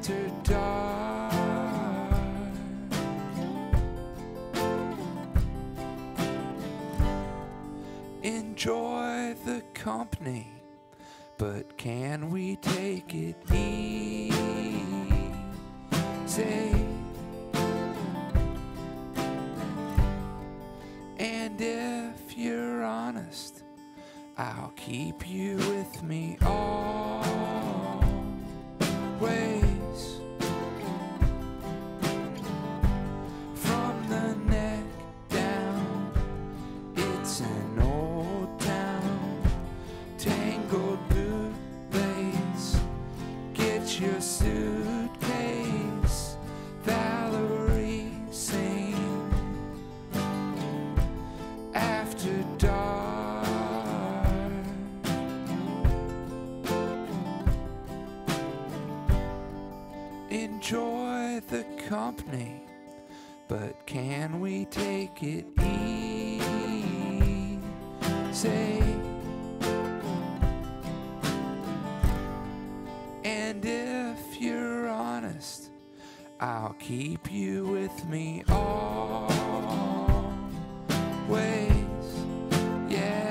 after dark. Enjoy the company, but can we take it easy? And if you're honest, I'll keep you with me always. From the neck down, it's an old town. Tangled bootlace, get your suitcase. Valerie sing after dark. Enjoy the company, but can we take it easy? And if you're honest, I'll keep you with me always. Yeah.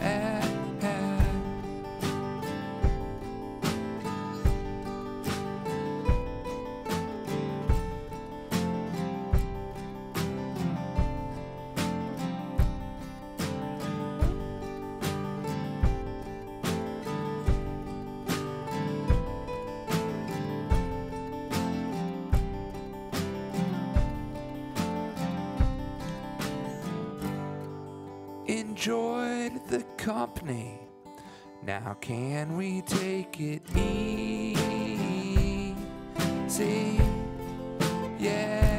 Enjoyed the company, now can we take it easy? Yeah.